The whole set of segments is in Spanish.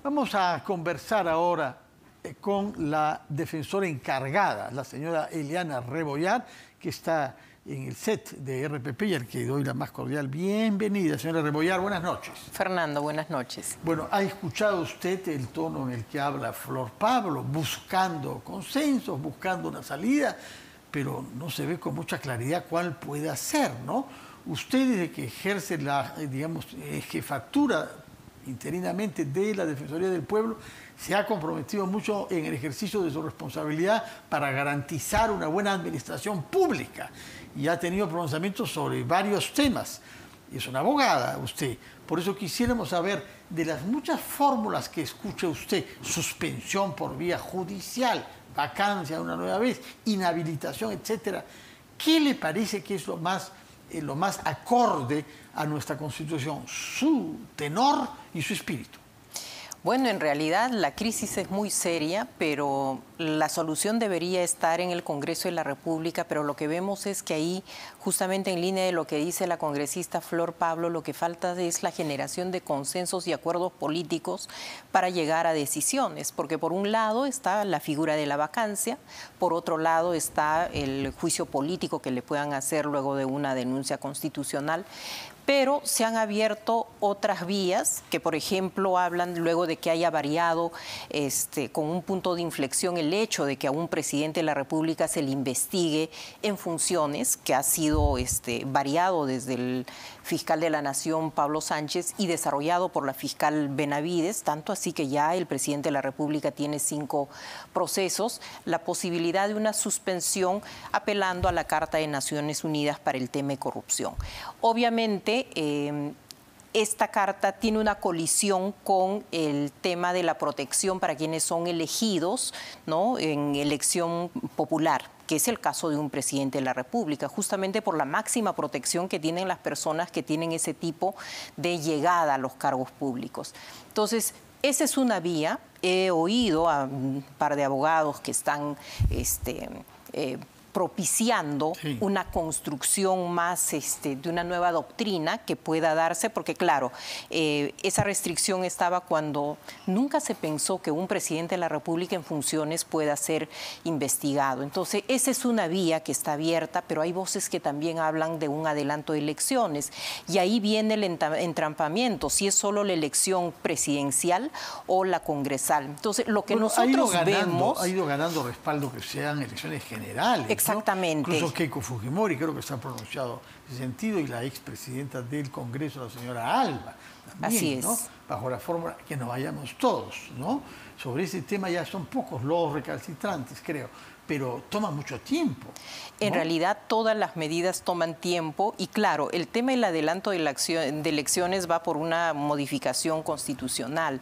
Vamos a conversar ahora con la defensora encargada, la señora Eliana Rebollar, que está en el set de RPP y al que doy la más cordial bienvenida. Señora Rebollar, buenas noches. Fernando, buenas noches. Bueno, ¿ha escuchado usted el tono en el que habla Flor Pablo, buscando consensos, buscando una salida, pero no se ve con mucha claridad cuál puede ser, ¿no? Usted, desde que ejerce la, digamos, jefatura interinamente de la Defensoría del Pueblo, se ha comprometido mucho en el ejercicio de su responsabilidad para garantizar una buena administración pública y ha tenido pronunciamientos sobre varios temas. Es una abogada usted, por eso quisiéramos saber de las muchas fórmulas que escucha usted: suspensión por vía judicial, vacancia una nueva vez, inhabilitación, etcétera. ¿Qué le parece que es lo más acorde a nuestra Constitución, su tenor y su espíritu? Bueno, en realidad la crisis es muy seria, pero la solución debería estar en el Congreso de la República, pero lo que vemos es que ahí, justamente en línea de lo que dice la congresista Flor Pablo, lo que falta es la generación de consensos y acuerdos políticos para llegar a decisiones, porque por un lado está la figura de la vacancia, por otro lado está el juicio político que le puedan hacer luego de una denuncia constitucional. Pero se han abierto otras vías que, por ejemplo, hablan luego de que haya variado con un punto de inflexión el hecho de que a un presidente de la República se le investigue en funciones, que ha sido variado desde el fiscal de la Nación, Pablo Sánchez, y desarrollado por la fiscal Benavides, tanto así que ya el presidente de la República tiene 5 procesos, la posibilidad de una suspensión apelando a la Carta de Naciones Unidas para el tema de corrupción. Obviamente, esta carta tiene una colisión con el tema de la protección para quienes son elegidos, ¿no?, en elección popular, que es el caso de un presidente de la República, justamente por la máxima protección que tienen las personas que tienen ese tipo de llegada a los cargos públicos. Entonces, esa es una vía. He oído a un par de abogados que están propiciando una construcción más de una nueva doctrina que pueda darse, porque claro, esa restricción estaba cuando nunca se pensó que un presidente de la República en funciones pueda ser investigado. Entonces, esa es una vía que está abierta, pero hay voces que también hablan de un adelanto de elecciones, y ahí viene el entrampamiento, si es solo la elección presidencial o la congresal. Entonces, lo que nosotros vemos... Ha ido ganando respaldo que sean elecciones generales. Exactamente. ¿no? Incluso Keiko Fujimori creo que se ha pronunciado en ese sentido, y la expresidenta del Congreso, la señora Alba, también, así es, ¿no? Bajo la fórmula que nos vayamos todos, ¿no? Sobre ese tema ya son pocos los recalcitrantes, creo, pero toma mucho tiempo, ¿no? En realidad todas las medidas toman tiempo, y claro, el tema del adelanto de elecciones va por una modificación constitucional.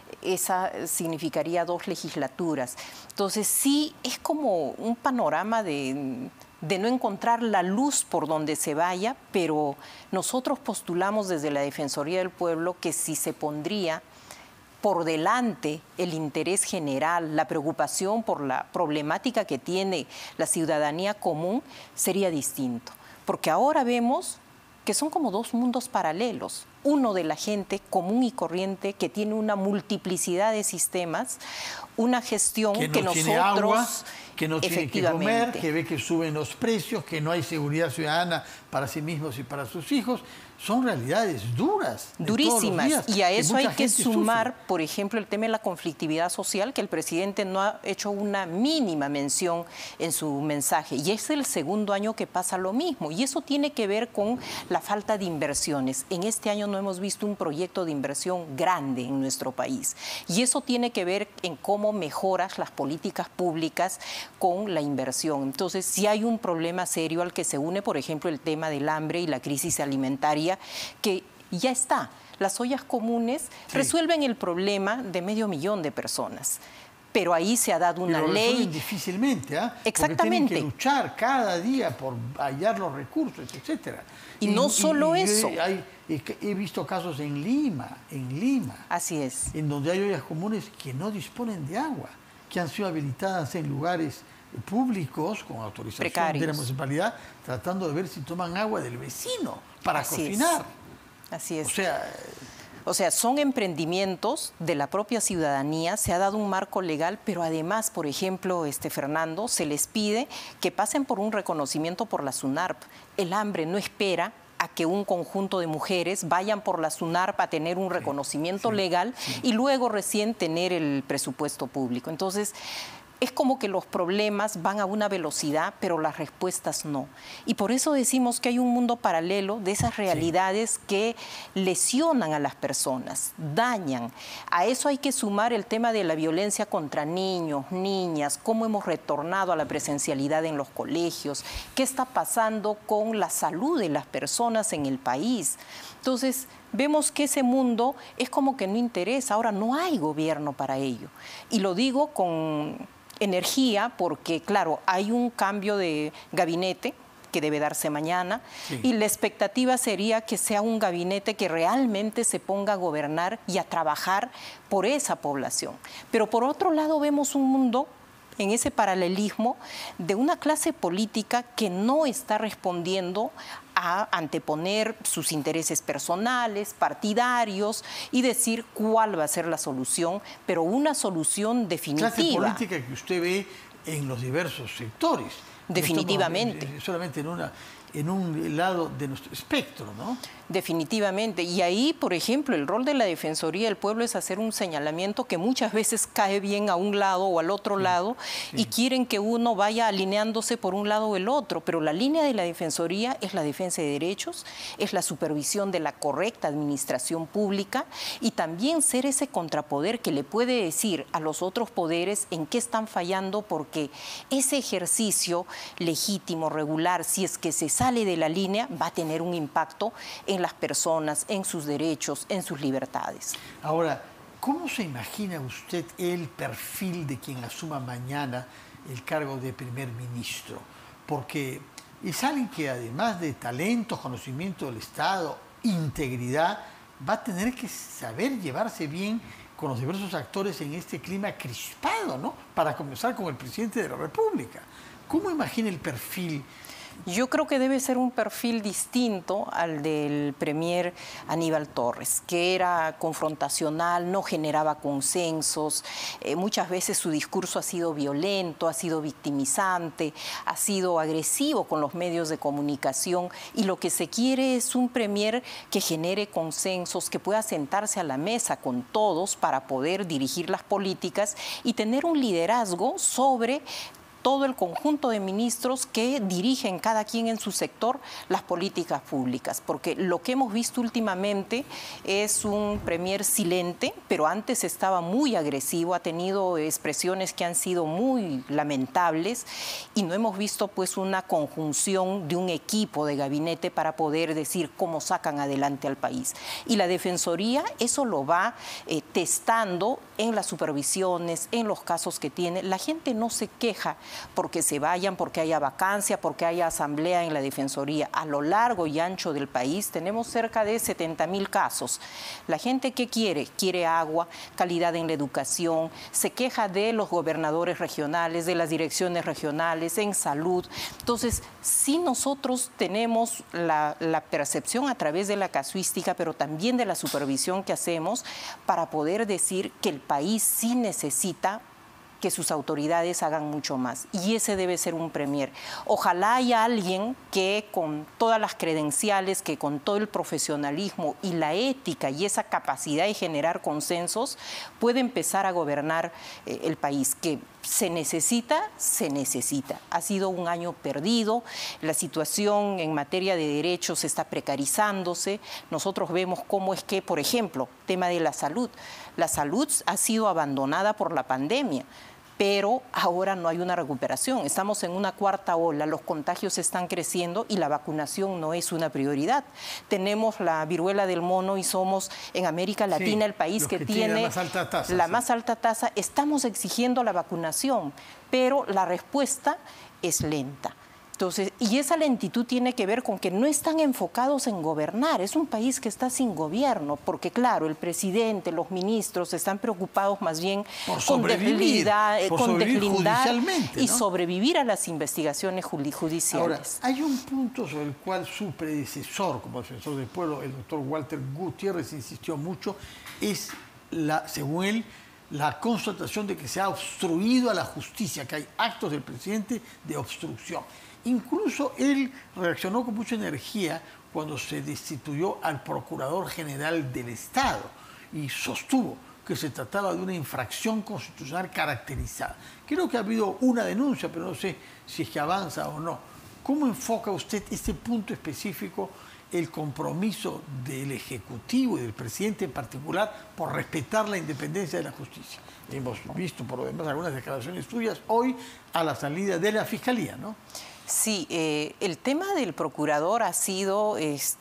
Esa significaría 2 legislaturas. Entonces sí es como un panorama de no encontrar la luz por donde se vaya, pero nosotros postulamos desde la Defensoría del Pueblo que si se pondría por delante el interés general, la preocupación por la problemática que tiene la ciudadanía común, sería distinto. Porque ahora vemos que son como 2 mundos paralelos. Uno de la gente común y corriente que tiene una multiplicidad de sistemas, una gestión que no nosotros... tiene agua, que no tiene que comer, que ve que suben los precios, que no hay seguridad ciudadana para sí mismos y para sus hijos. Son realidades duras. Durísimas. Días, y a eso hay que sumar, sufre. por ejemplo, el tema de la conflictividad social, que el presidente no ha hecho una mínima mención en su mensaje. Y es el segundo año que pasa lo mismo. Y eso tiene que ver con la falta de inversiones. En este año no hemos visto un proyecto de inversión grande en nuestro país. Y eso tiene que ver en cómo mejoras las políticas públicas con la inversión. Entonces, sí hay un problema serio al que se une, por ejemplo, el tema del hambre y la crisis alimentaria, que ya está. Las ollas comunes resuelven el problema de 500.000 de personas. Pero ahí se ha dado una ley. Difícilmente, ¿ah? Exactamente. Porque tienen que luchar cada día por hallar los recursos, etcétera. Y no solo eso. He visto casos en Lima. Así es. En donde hay ollas comunes que no disponen de agua, que han sido habilitadas en lugares públicos con autorización de la municipalidad, tratando de ver si toman agua del vecino para cocinar. Así es. O sea, O sea, son emprendimientos de la propia ciudadanía, se ha dado un marco legal, pero además, por ejemplo, Fernando, se les pide que pasen por un reconocimiento por la SUNARP. El hambre no espera a que un conjunto de mujeres vayan por la SUNARP a tener un reconocimiento legal y luego recién tener el presupuesto público. Entonces, es como que los problemas van a una velocidad, pero las respuestas no. Y por eso decimos que hay un mundo paralelo de esas realidades que lesionan a las personas, dañan. A eso hay que sumar el tema de la violencia contra niños, niñas, cómo hemos retornado a la presencialidad en los colegios, qué está pasando con la salud de las personas en el país. Entonces, vemos que ese mundo es como que no interesa. Ahora no hay gobierno para ello. Y lo digo con energía porque, claro, hay un cambio de gabinete que debe darse mañana y la expectativa sería que sea un gabinete que realmente se ponga a gobernar y a trabajar por esa población. Pero por otro lado vemos un mundo en ese paralelismo de una clase política que no está respondiendo a anteponer sus intereses personales, partidarios y decir cuál va a ser la solución, pero una solución definitiva. Clase política que usted ve en los diversos sectores. Definitivamente. No solamente en un lado de nuestro espectro, ¿no? Definitivamente. Y ahí, por ejemplo, el rol de la Defensoría del Pueblo es hacer un señalamiento que muchas veces cae bien a un lado o al otro lado y quieren que uno vaya alineándose por un lado o el otro. Pero la línea de la Defensoría es la defensa de derechos, es la supervisión de la correcta administración pública y también ser ese contrapoder que le puede decir a los otros poderes en qué están fallando, porque ese ejercicio legítimo, regular, si es que se sale de la línea, va a tener un impacto en las personas, en sus derechos, en sus libertades. Ahora, ¿cómo se imagina usted el perfil de quien asuma mañana el cargo de primer ministro? Porque es alguien que además de talento, conocimiento del Estado, integridad, va a tener que saber llevarse bien con los diversos actores en este clima crispado, ¿no? Para comenzar con el presidente de la República. ¿Cómo imagina el perfil? Yo creo que debe ser un perfil distinto al del premier Aníbal Torres, que era confrontacional, no generaba consensos, muchas veces su discurso ha sido violento, ha sido victimizante, ha sido agresivo con los medios de comunicación y lo que se quiere es un premier que genere consensos, que pueda sentarse a la mesa con todos para poder dirigir las políticas y tener un liderazgo sobre todo el conjunto de ministros que dirigen cada quien en su sector las políticas públicas, porque lo que hemos visto últimamente es un premier silente, pero antes estaba muy agresivo, ha tenido expresiones que han sido muy lamentables y no hemos visto pues una conjunción de un equipo de gabinete para poder decir cómo sacan adelante al país. Y la Defensoría eso lo va testando en las supervisiones, en los casos que tiene. La gente no se queja porque se vayan, porque haya vacancia, porque haya asamblea en la Defensoría. A lo largo y ancho del país tenemos cerca de 70.000 casos. La gente, ¿qué quiere? Quiere agua, calidad en la educación, se queja de los gobernadores regionales, de las direcciones regionales, en salud. Entonces, sí nosotros tenemos la percepción a través de la casuística, pero también de la supervisión que hacemos para poder decir que el país sí necesita que sus autoridades hagan mucho más. Y ese debe ser un premier. Ojalá haya alguien que con todas las credenciales, que con todo el profesionalismo y la ética y esa capacidad de generar consensos, pueda empezar a gobernar el país, que se necesita, se necesita. Ha sido un año perdido, la situación en materia de derechos está precarizándose. Nosotros vemos cómo es que, por ejemplo, tema de la salud ha sido abandonada por la pandemia, pero ahora no hay una recuperación. Estamos en una cuarta ola, los contagios están creciendo y la vacunación no es una prioridad. Tenemos la viruela del mono y somos en América Latina el país que tiene la más alta tasa. Estamos exigiendo la vacunación, pero la respuesta es lenta. Entonces, y esa lentitud tiene que ver con que no están enfocados en gobernar. Es un país que está sin gobierno, porque claro, el presidente, los ministros están preocupados más bien con deslindar y ¿no? sobrevivir a las investigaciones judiciales. Ahora, hay un punto sobre el cual su predecesor como defensor del pueblo, el doctor Walter Gutiérrez, insistió mucho, es, según él, la constatación de que se ha obstruido a la justicia, que hay actos del presidente de obstrucción. Incluso él reaccionó con mucha energía cuando se destituyó al Procurador General del Estado y sostuvo que se trataba de una infracción constitucional caracterizada. Creo que ha habido una denuncia, pero no sé si es que avanza o no. ¿Cómo enfoca usted este punto específico, el compromiso del Ejecutivo y del presidente en particular por respetar la independencia de la justicia? Hemos visto, por lo demás, algunas declaraciones suyas hoy a la salida de la Fiscalía, ¿no? Sí, el tema del procurador ha sido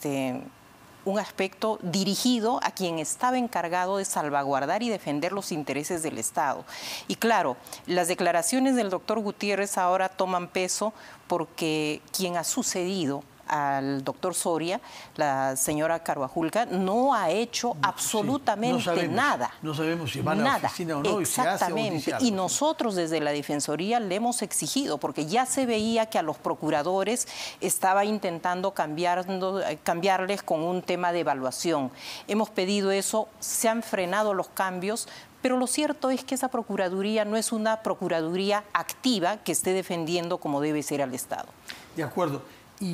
un aspecto dirigido a quien estaba encargado de salvaguardar y defender los intereses del Estado. Y claro, las declaraciones del doctor Gutiérrez ahora toman peso porque quien ha sucedido al doctor Soria, la señora Carvajulca, no ha hecho absolutamente nada. No sabemos si van a la oficina o no. Exactamente. Y se hace y nosotros desde la Defensoría le hemos exigido, porque ya se veía que a los procuradores estaba intentando cambiarles con un tema de evaluación. Hemos pedido eso, se han frenado los cambios, pero lo cierto es que esa Procuraduría no es una Procuraduría activa que esté defendiendo como debe ser al Estado. De acuerdo.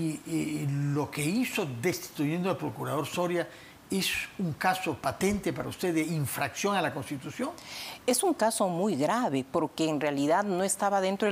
Y lo que hizo destituyendo al procurador Soria es un caso patente para usted de infracción a la Constitución. Es un caso muy grave porque en realidad no estaba dentro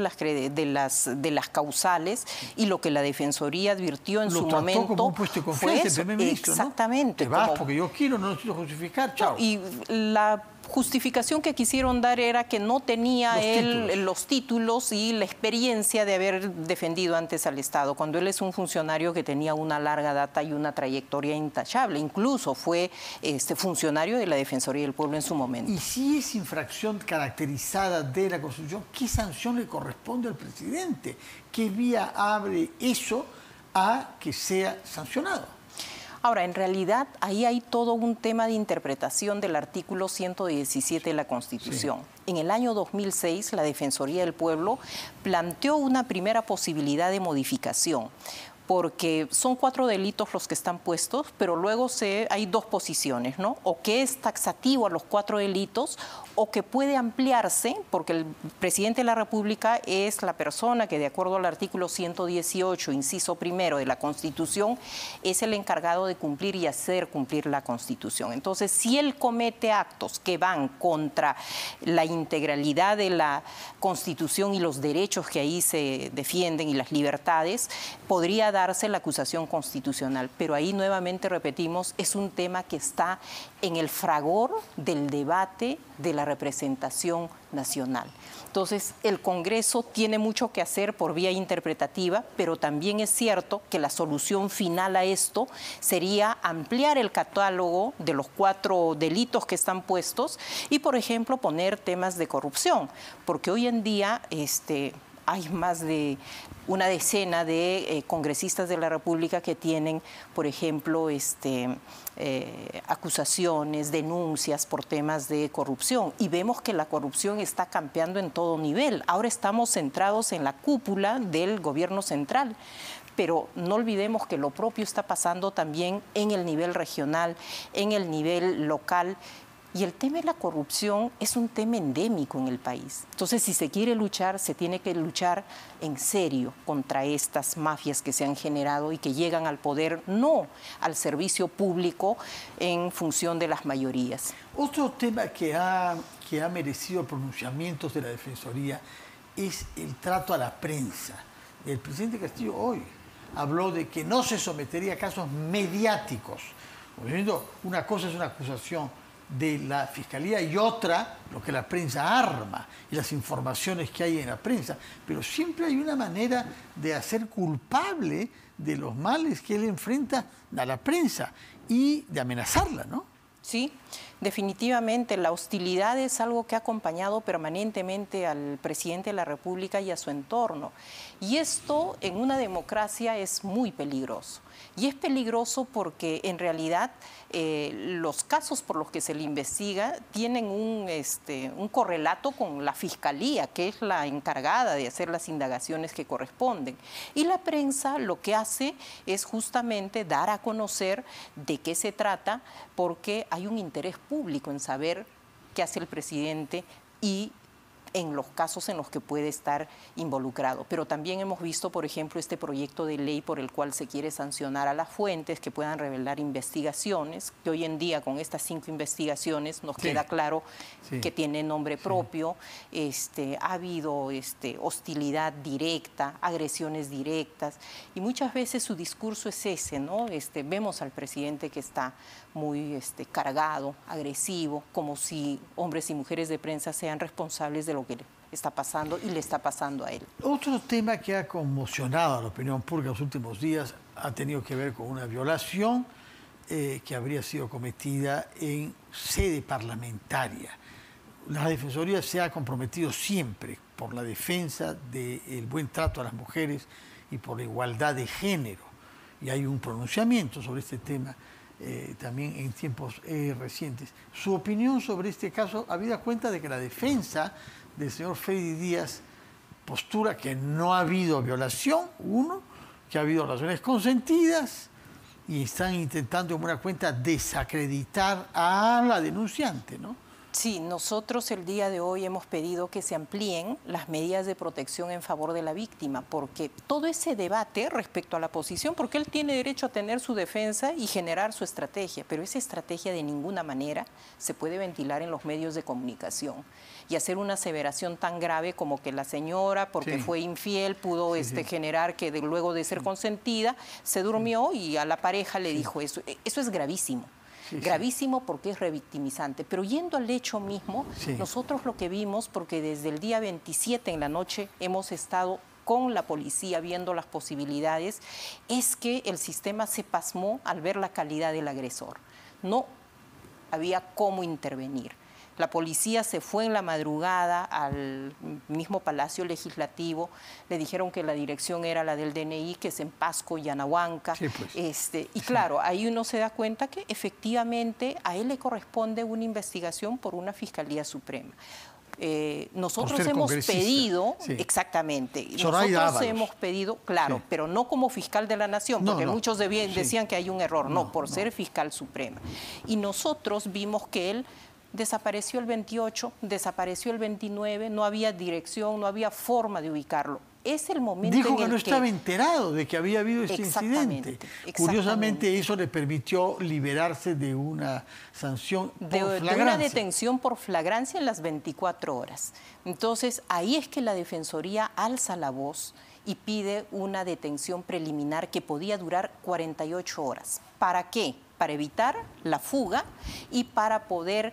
de las causales y lo que la Defensoría advirtió en su momento. Lo trató como un puesto de confianza el primer ministro, exactamente. ¿no? Te vas porque yo quiero, no necesito justificar, chao. Y la justificación que quisieron dar era que no tenía los títulos y la experiencia de haber defendido antes al Estado, cuando él es un funcionario que tenía una larga data y una trayectoria intachable. Incluso fue funcionario de la Defensoría del Pueblo en su momento. Y si es infracción caracterizada de la Constitución, ¿qué sanción le corresponde al presidente? ¿Qué vía abre eso a que sea sancionado? Ahora, en realidad, ahí hay todo un tema de interpretación del artículo 117 de la Constitución. Sí. En el año 2006, la Defensoría del Pueblo planteó una primera posibilidad de modificación, porque son 4 delitos los que están puestos, pero luego hay 2 posiciones, ¿no? O que es taxativo a los 4 delitos, o que puede ampliarse, porque el presidente de la República es la persona que, de acuerdo al artículo 118, inciso primero de la Constitución, es el encargado de cumplir y hacer cumplir la Constitución. Entonces, si él comete actos que van contra la integralidad de la Constitución y los derechos que ahí se defienden y las libertades, podría darse la acusación constitucional. Pero ahí nuevamente repetimos, es un tema que está en el fragor del debate de la representación nacional. Entonces, el Congreso tiene mucho que hacer por vía interpretativa, pero también es cierto que la solución final a esto sería ampliar el catálogo de los 4 delitos que están puestos y, por ejemplo, poner temas de corrupción, porque hoy en día hay más de una decena de congresistas de la República que tienen, por ejemplo, acusaciones, denuncias por temas de corrupción. Y vemos que la corrupción está campeando en todo nivel. Ahora estamos centrados en la cúpula del gobierno central. Pero no olvidemos que lo propio está pasando también en el nivel regional, en el nivel local. Y el tema de la corrupción es un tema endémico en el país. Entonces, si se quiere luchar, se tiene que luchar en serio contra estas mafias que se han generado y que llegan al poder, no al servicio público en función de las mayorías. Otro tema que ha merecido pronunciamientos de la Defensoría es el trato a la prensa. El presidente Castillo hoy habló de que no se sometería a casos mediáticos. Una cosa es una acusación de la Fiscalía y otra, lo que la prensa arma y las informaciones que hay en la prensa. Pero siempre hay una manera de hacer culpable de los males que él enfrenta a la prensa y de amenazarla, ¿no? Sí, Definitivamente, la hostilidad es algo que ha acompañado permanentemente al presidente de la República y a su entorno. Y esto en una democracia es muy peligroso. Y es peligroso porque en realidad los casos por los que se le investiga tienen un correlato con la Fiscalía, que es la encargada de hacer las indagaciones que corresponden. Y la prensa lo que hace es justamente dar a conocer de qué se trata, porque hay un interés público en saber qué hace el presidente y en los casos en los que puede estar involucrado. Pero también hemos visto, por ejemplo, este proyecto de ley por el cual se quiere sancionar a las fuentes que puedan revelar investigaciones, que hoy en día con estas 5 investigaciones nos queda claro que tiene nombre propio. Ha habido hostilidad directa, agresiones directas, y muchas veces su discurso es ese, ¿no? Vemos al presidente que está muy cargado, agresivo, como si hombres y mujeres de prensa sean responsables de lo que está pasando y le está pasando a él. Otro tema que ha conmocionado a la opinión pública en los últimos días ha tenido que ver con una violación que habría sido cometida en sede parlamentaria. La Defensoría se ha comprometido siempre por la defensa del buen trato a las mujeres y por la igualdad de género. Y hay un pronunciamiento sobre este tema también en tiempos recientes. Su opinión sobre este caso, habida cuenta de que la defensa del señor Freddy Díaz postura que no ha habido violación, que ha habido relaciones consentidas, y están intentando en buena cuenta desacreditar a la denunciante, ¿no? Sí, nosotros el día de hoy hemos pedido que se amplíen las medidas de protección en favor de la víctima, porque todo ese debate respecto a la posición, porque él tiene derecho a tener su defensa y generar su estrategia, pero esa estrategia de ninguna manera se puede ventilar en los medios de comunicación y hacer una aseveración tan grave como que la señora, porque fue infiel, pudo generar que luego de ser consentida, se durmió y a la pareja le dijo eso. Eso es gravísimo. Gravísimo porque es revictimizante. Pero yendo al hecho mismo, nosotros lo que vimos, porque desde el día 27 en la noche hemos estado con la policía viendo las posibilidades, es que el sistema se pasmó al ver la calidad del agresor. No había cómo intervenir. La policía se fue en la madrugada al mismo Palacio Legislativo, le dijeron que la dirección era la del DNI, que es en Pasco y Anahuanca. Y claro, ahí uno se da cuenta que efectivamente a él le corresponde una investigación por una Fiscalía Suprema. Nosotros hemos pedido, exactamente, nosotros hemos pedido, claro, pero no como fiscal de la Nación, porque muchos decían que hay un error, por ser fiscal suprema. Y nosotros vimos que él desapareció el 28, desapareció el 29, no había dirección, no había forma de ubicarlo. Es el momento Dijo en que el no estaba enterado de que había habido este incidente. Curiosamente, eso le permitió liberarse de una sanción por flagrancia. De una detención por flagrancia en las 24 horas. Entonces, ahí es que la Defensoría alza la voz y pide una detención preliminar que podía durar 48 horas. ¿Para qué? Para evitar la fuga y para poder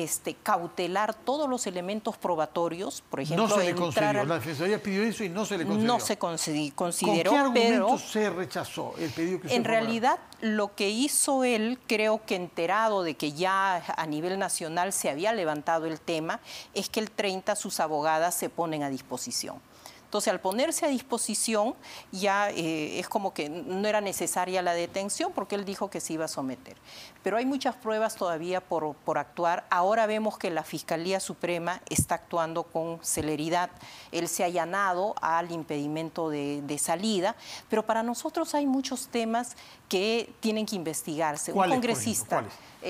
cautelar todos los elementos probatorios, por ejemplo, no se le concedió. La Defensoría pidió eso y no se le concedió. No se consideró. ¿Con qué argumentos se rechazó el pedido que se En realidad, lo que hizo él, creo que enterado de que ya a nivel nacional se había levantado el tema, es que el 30 sus abogadas se ponen a disposición. Entonces, al ponerse a disposición, ya es como que no era necesaria la detención porque él dijo que se iba a someter. Pero hay muchas pruebas todavía por actuar. Ahora vemos que la Fiscalía Suprema está actuando con celeridad. Él se ha allanado al impedimento de salida, pero para nosotros hay muchos temas que tienen que investigarse. Un congresista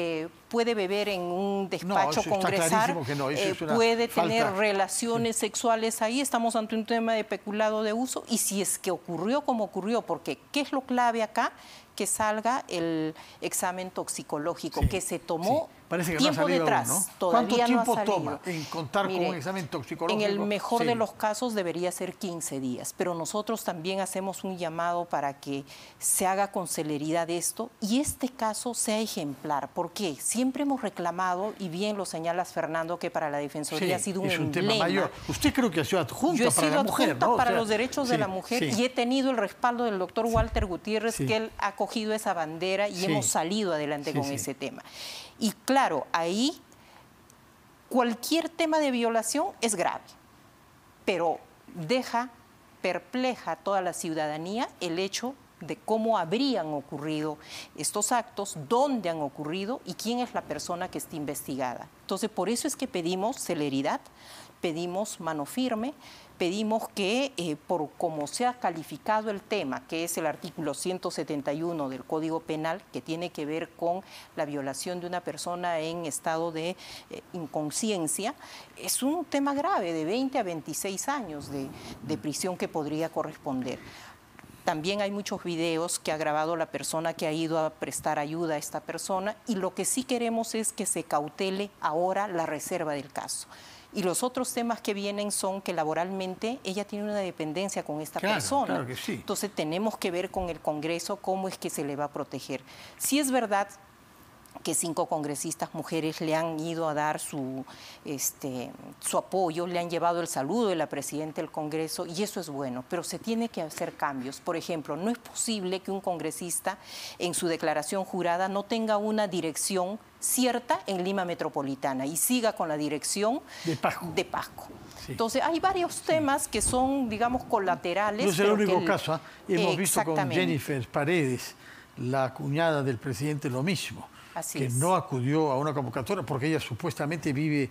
puede beber en un despacho congresal, puede tener relaciones sexuales ahí, estamos ante un tema de peculado de uso, y si es que ocurrió como ocurrió, porque ¿qué es lo clave acá? Que salga el examen toxicológico que se tomó tiempo detrás. ¿No? Todavía ¿Cuánto tiempo no ha salido. toma en contar con un examen toxicológico? En el mejor de los casos debería ser 15 días, pero nosotros también hacemos un llamado para que se haga con celeridad esto y este caso sea ejemplar. ¿Por qué? Siempre hemos reclamado, y bien lo señalas, Fernando, que para la Defensoría ha sido un emblema. Tema mayor. Usted creo que ha sido adjunta para la mujer, adjunta para los derechos de la mujer y he tenido el respaldo del doctor Walter Gutiérrez, que él ha cogido esa bandera y hemos salido adelante con ese tema. Y claro, ahí cualquier tema de violación es grave, pero deja perpleja a toda la ciudadanía el hecho de cómo habrían ocurrido estos actos, dónde han ocurrido y quién es la persona que está investigada. Entonces, por eso es que pedimos celeridad, pedimos mano firme, pedimos que, por como se ha calificado el tema, que es el artículo 171 del Código Penal, que tiene que ver con la violación de una persona en estado de inconsciencia, es un tema grave de 20 a 26 años de prisión que podría corresponder. También hay muchos videos que ha grabado la persona que ha ido a prestar ayuda a esta persona, y lo que sí queremos es que se cautele ahora la reserva del caso. Y los otros temas que vienen son que laboralmente ella tiene una dependencia con esta persona. Claro que sí. Entonces tenemos que ver con el Congreso cómo es que se le va a proteger. Si es verdad que 5 congresistas mujeres le han ido a dar su apoyo, le han llevado el saludo de la presidenta del Congreso, y eso es bueno, pero se tiene que hacer cambios. Por ejemplo, no es posible que un congresista en su declaración jurada no tenga una dirección cierta en Lima Metropolitana y siga con la dirección de Pasco. Sí. Entonces, hay varios temas que son, digamos, colaterales. No es el único caso. Hemos visto con Jennifer Paredes, la cuñada del presidente, lo mismo. Que no acudió a una convocatoria porque ella supuestamente vive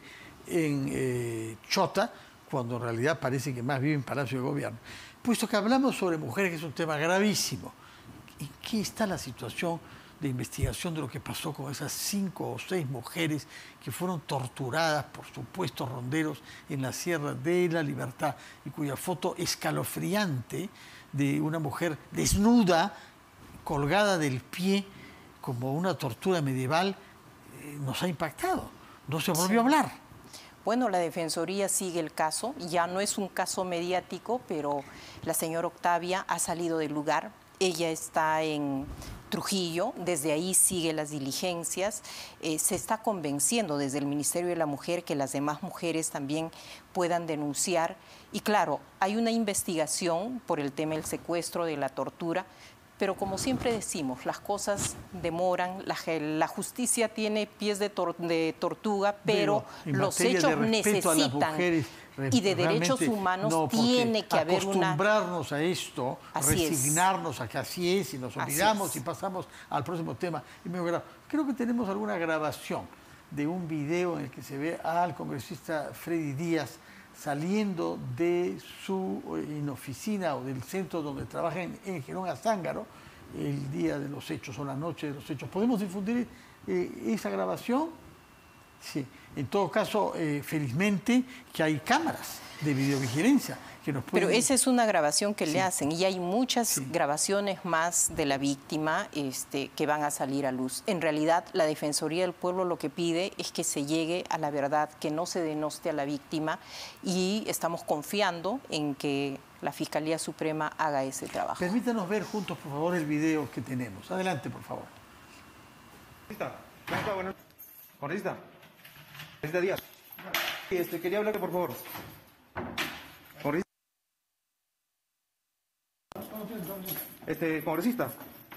en Chota, cuando en realidad parece que más vive en Palacio de Gobierno. Puesto que hablamos sobre mujeres, que es un tema gravísimo, ¿en qué está la situación de investigación de lo que pasó con esas 5 o 6 mujeres que fueron torturadas por supuestos ronderos en la Sierra de la Libertad, y cuya foto escalofriante de una mujer desnuda, colgada del pie, como una tortura medieval, nos ha impactado? No se volvió a hablar. Bueno, la Defensoría sigue el caso. Ya no es un caso mediático, pero la señora Octavia ha salido del lugar. Ella está en Trujillo, desde ahí sigue las diligencias. Se está convenciendo desde el Ministerio de la Mujer que las demás mujeres también puedan denunciar. Y claro, hay una investigación por el tema del secuestro, de la tortura, pero como siempre decimos, las cosas demoran, la justicia tiene pies de tortuga, pero los hechos necesitan, y de derechos humanos tiene que haber una... Acostumbrarnos a esto, resignarnos a que así es, y nos olvidamos y pasamos al próximo tema. Creo que tenemos alguna grabación de un video en el que se ve al congresista Freddy Díaz saliendo de su oficina o del centro donde trabaja en Gerón Azángaro el día de los hechos o la noche de los hechos. ¿Podemos difundir esa grabación? Sí. En todo caso, felizmente que hay cámaras de videovigilancia que nos pueden... Pero esa es una grabación que le hacen, y hay muchas grabaciones más de la víctima que van a salir a luz. En realidad, la Defensoría del Pueblo lo que pide es que se llegue a la verdad, que no se denoste a la víctima, y estamos confiando en que la Fiscalía Suprema haga ese trabajo. Permítanos ver juntos, por favor, el video que tenemos. Adelante, por favor. Congresista. Congresista Díaz. Quería hablarle, por favor. Congresista.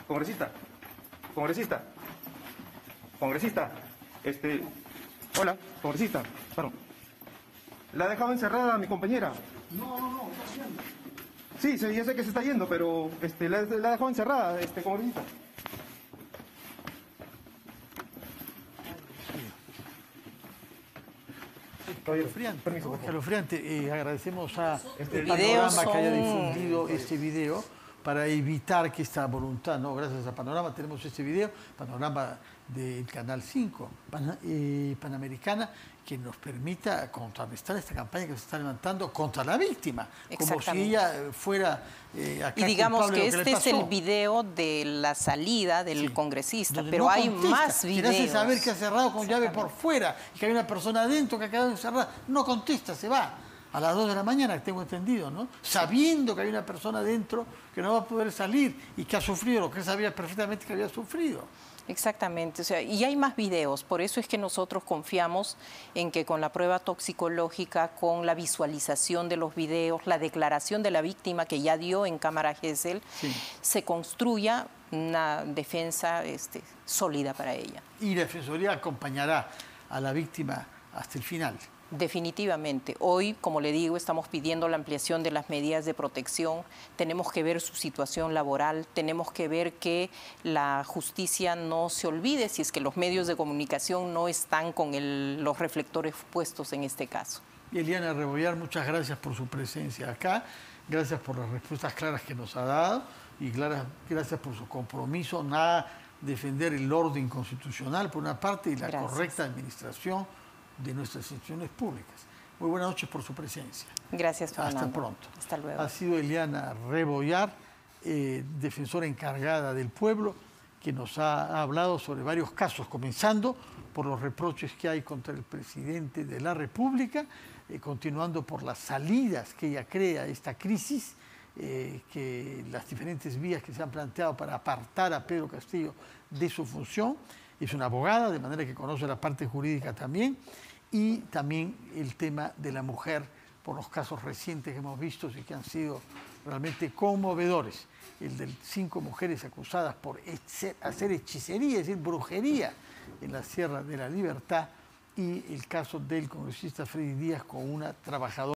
Hola, congresista. Bueno, la ha dejado encerrada mi compañera. No, está haciendo. Sí, ya sé que se está yendo, pero la ha dejado encerrada, congresista. Escalofriante. Agradecemos a Panorama que haya difundido este video para evitar que esta voluntad, ¿no? Gracias a Panorama tenemos este video, Panorama del Canal 5, Panamericana, que nos permita contrarrestar esta campaña que se está levantando contra la víctima, como si ella fuera acá. Y digamos que este es el video de la salida del congresista, pero no hay contesta, más videos. Que hace saber que ha cerrado con llave por fuera y que hay una persona adentro que ha quedado encerrada. No contesta, se va. A las 2 de la mañana, tengo entendido, ¿no? Sabiendo que hay una persona adentro que no va a poder salir y que ha sufrido lo que él sabía perfectamente que había sufrido. Exactamente, o sea, y hay más videos, por eso es que nosotros confiamos en que con la prueba toxicológica, con la visualización de los videos, la declaración de la víctima que ya dio en cámara Gesell, se construya una defensa sólida para ella. Y la Defensoría acompañará a la víctima hasta el final. Definitivamente. Hoy, como le digo, estamos pidiendo la ampliación de las medidas de protección. Tenemos que ver su situación laboral, tenemos que ver que la justicia no se olvide si es que los medios de comunicación no están con los reflectores puestos en este caso. Eliana Rebollar, muchas gracias por su presencia acá, gracias por las respuestas claras que nos ha dado y gracias por su compromiso a defender el orden constitucional por una parte y la correcta administración de nuestras instituciones públicas. Muy buenas noches por su presencia. Gracias, Fernando. Hasta pronto. Hasta luego. Ha sido Eliana Rebollar, defensora encargada del pueblo, que nos ha hablado sobre varios casos, comenzando por los reproches que hay contra el presidente de la República, continuando por las salidas que ella crea a esta crisis, que las diferentes vías que se han planteado para apartar a Pedro Castillo de su función. Es una abogada, de manera que conoce la parte jurídica también, y también el tema de la mujer, por los casos recientes que hemos visto y que han sido realmente conmovedores. El de 5 mujeres acusadas por hacer hechicería, es decir, brujería en la Sierra de la Libertad, y el caso del congresista Freddy Díaz con una trabajadora